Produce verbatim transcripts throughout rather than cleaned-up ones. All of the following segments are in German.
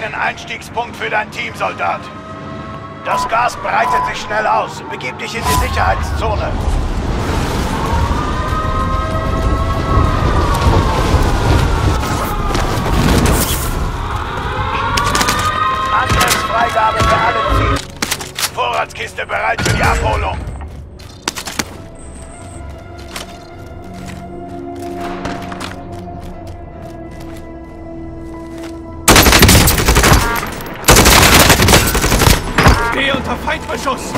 einen Einstiegspunkt für dein Team, Soldat. Das Gas breitet sich schnell aus. Begib dich in die Sicherheitszone. Angriffsfreigabe für alle Ziele. Vorratskiste bereit für die Abholung. Stehe unter Feindbeschuss!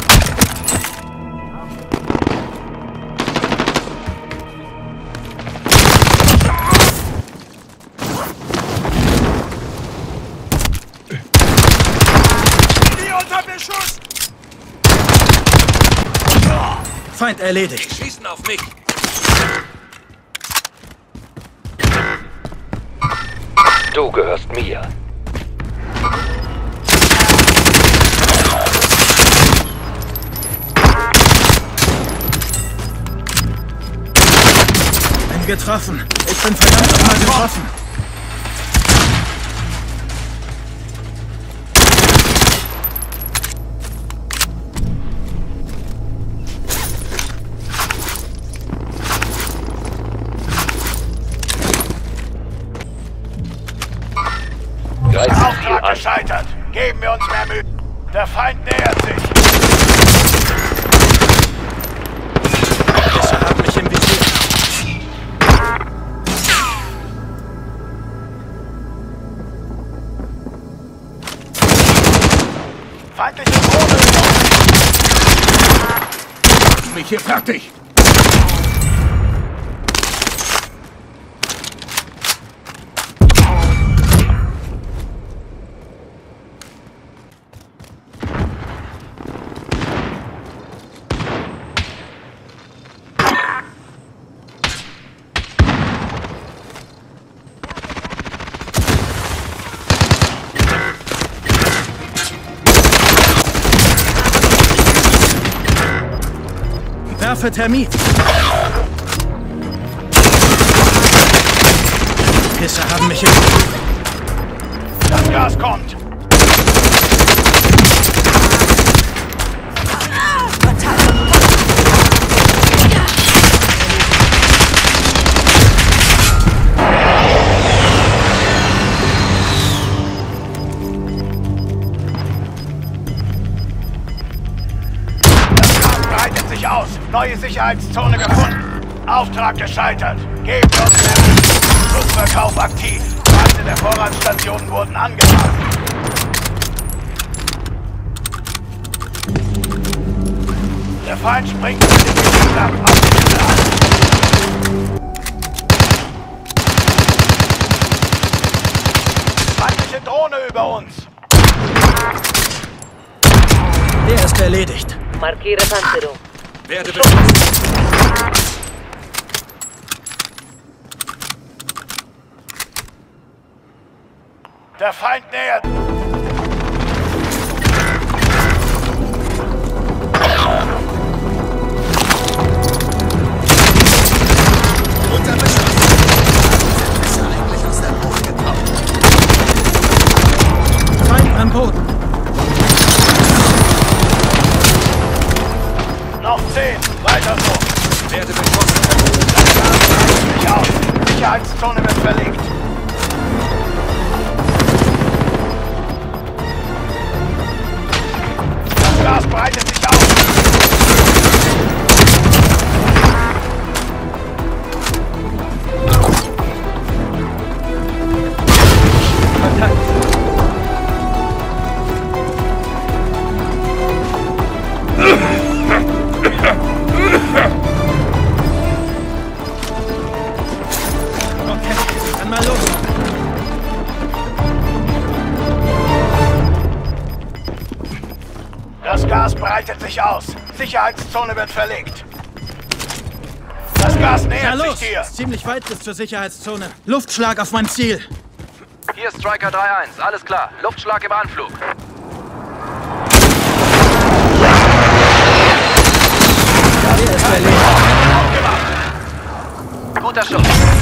Stehe unter Beschuss! Feind erledigt. Sie schießen auf mich! Du gehörst mir. Getroffen. Ich bin verdammt nochmal getroffen. Auftrag gescheitert. Geben wir uns mehr Mühe. Der Feind nähert sich. Fischer hat mich im Visier. Feindliche Drohne! Mich hier fertig! Werfe Termit. Pisser haben mich im... Das Gas kommt. Aus. Neue Sicherheitszone gefunden. Auftrag gescheitert. Geben wir uns mehr. Schussverkauf aktiv. Preise der Vorratsstationen wurden angepasst. Der Feind springt mit dem Gebiet ab. Auf die an. Feindliche Drohne über uns. Der ist erledigt. Markiere Panzerung. Werde beschossen. Der Feind nähert. Unter Beschuss. Ist er eigentlich aus der Boot gekommen? Feind am Boden. Noch zehn. Weiter so. Werde beschossen. Das Gas breitet sich aus. Sicherheitszone wird verlegt. Das Gas breitet sich aus. Kontakt. Okay, dann mal los. Das Gas breitet sich aus. Sicherheitszone wird verlegt. Das Gas Na nähert los, sich dir. ist ziemlich weit bis zur Sicherheitszone. Luftschlag auf mein Ziel. Hier Striker drei eins, alles klar. Luftschlag im Anflug. Der ist erledigt. Guter Schuss.